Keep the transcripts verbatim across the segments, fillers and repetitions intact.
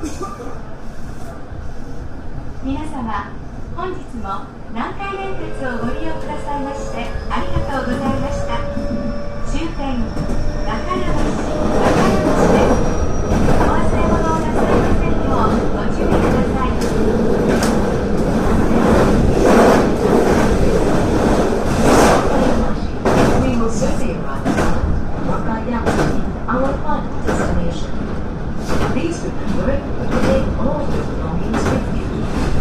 皆様、本日も南海電鉄をご利用くださいましてありがとうございました。終点中山市中山市です。お忘れ物をなさいませんようご注意ください。We will soon be arriving at Wakayama, our final destination. Please remember to take all your belongings with you.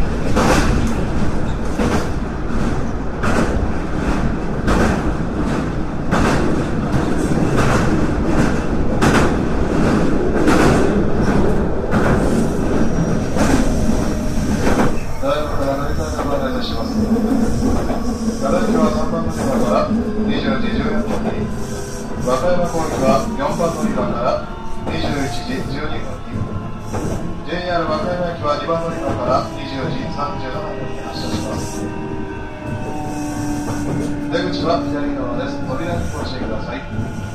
和歌山行きはよんばん乗り場からにじゅういちじじゅうにふんに ジェイアール 和歌山駅はにばん乗り場からにじゅうじさんじゅうななふんに発車します。出口は左側です。扉にご注意ください。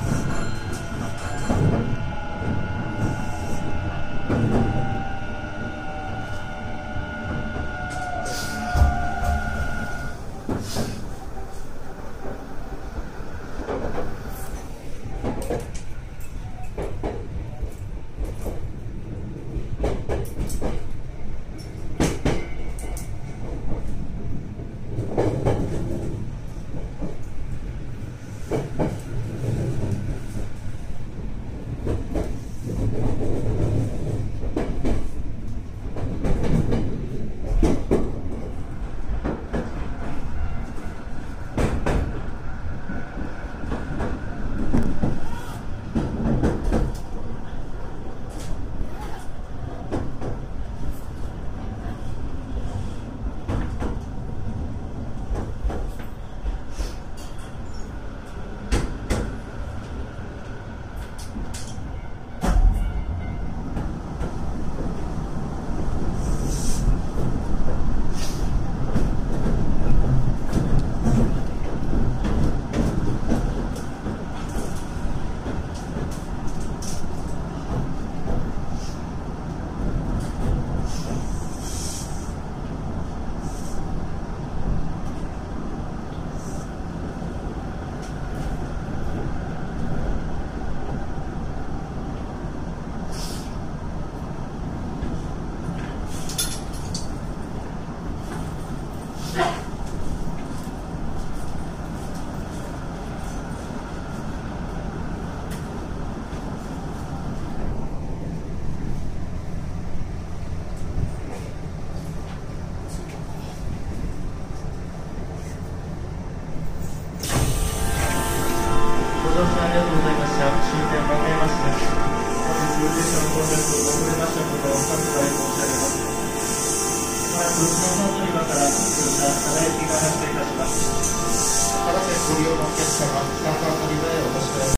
乗車ありがとうございました。終点和歌山市です。本日列車の到着遅れましたことをお伝え申し上げます。まずにばん乗り場から普通車長駅が発車いたします。合わせご利用のお客様、さんばん乗り場へお越しください。